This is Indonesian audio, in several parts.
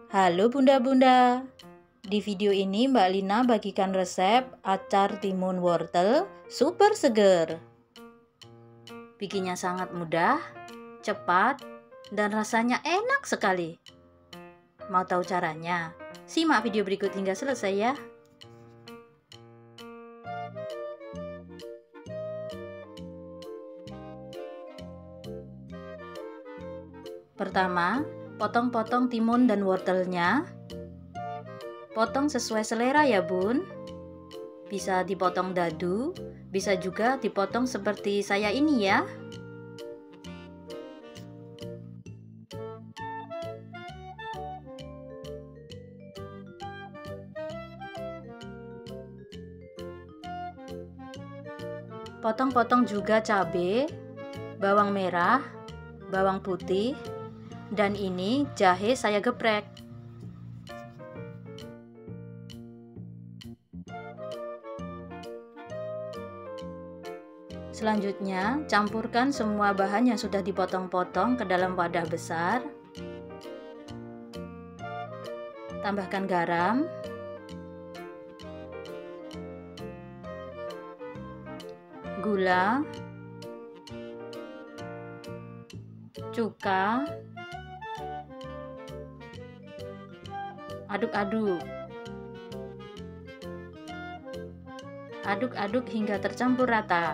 Halo bunda-bunda, di video ini Mbak Lina bagikan resep acar timun wortel super seger. Bikinnya sangat mudah, cepat, dan rasanya enak sekali. Mau tahu caranya? Simak video berikut hingga selesai ya. Pertama, potong-potong timun dan wortelnya. Potong sesuai selera ya bun. Bisa dipotong dadu, bisa juga dipotong seperti saya ini ya. Potong-potong juga cabai, bawang merah, bawang putih, dan ini jahe saya geprek. Selanjutnya, campurkan semua bahan yang sudah dipotong-potong ke dalam wadah besar. Tambahkan garam, gula, cuka, aduk-aduk. Aduk-aduk hingga tercampur rata.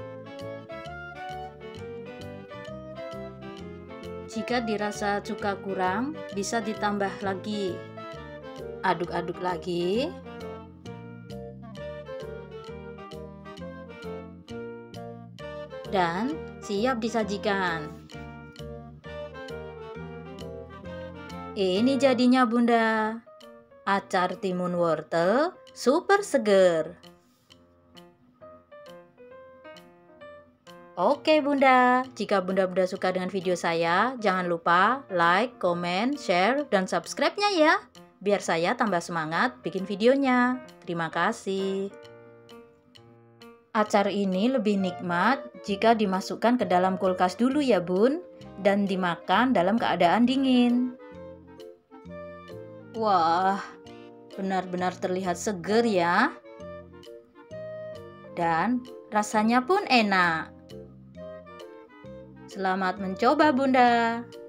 Jika dirasa cuka kurang, bisa ditambah lagi. Aduk-aduk lagi. Dan siap disajikan. Ini jadinya bunda, acar timun wortel super seger. Oke bunda, jika bunda-bunda suka dengan video saya, jangan lupa like, komen, share, dan subscribe-nya ya, biar saya tambah semangat bikin videonya. Terima kasih. Acar ini lebih nikmat jika dimasukkan ke dalam kulkas dulu ya bun, dan dimakan dalam keadaan dingin. Wah, benar-benar terlihat seger ya. Dan rasanya pun enak. Selamat mencoba bunda.